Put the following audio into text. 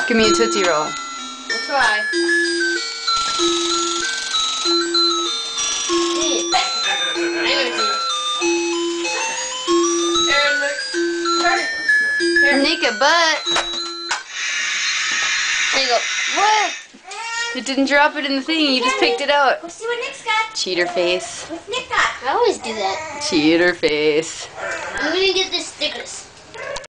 Give me a Tootsie Roll. We'll try. Nick a butt. There you go. What? It didn't drop it in the thing. You just picked it out. Let's see what Nick's got. CheaterFace. What's Nick got? I always do that. CheaterFace. I'm gonna get the stickers.